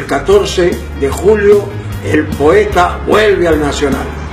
14 de julio el poeta vuelve al Nacional.